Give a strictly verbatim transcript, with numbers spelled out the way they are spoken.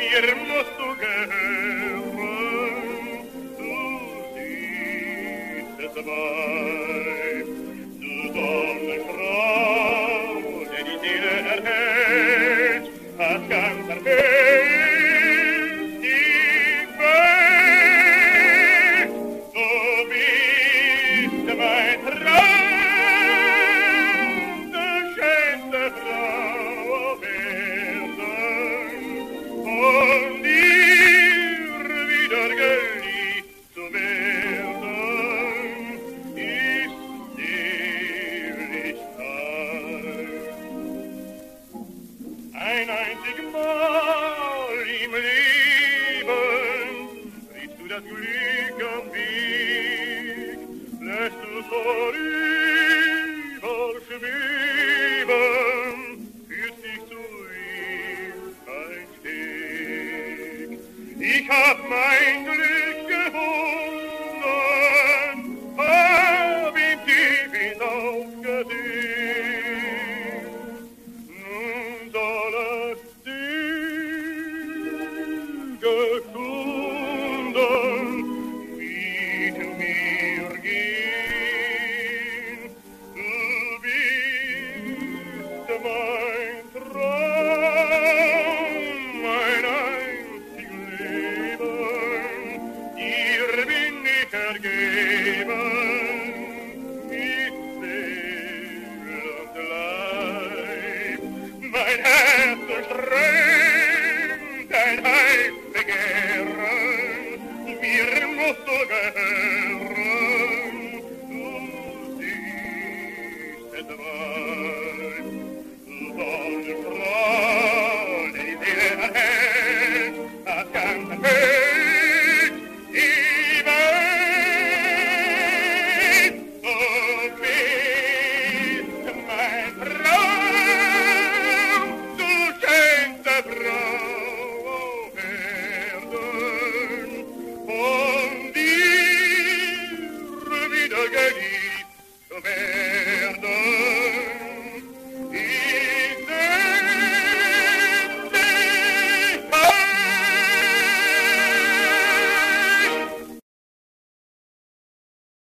mir musst du gehören, du süßes Weib, du Sonnenstrahl, der die Seele erhält, hat ganz erfüllt die Welt. Du bist mein Traum, du schönste Frau auf Erden, von dir wieder geliebt zu werden, ist Seligkeit. Ein einzig Mal im Leben triffst du das Glück am Weg, lässt du's vorüber schweben, führt dich zu ihm ein Steg. Ich hab mein Glück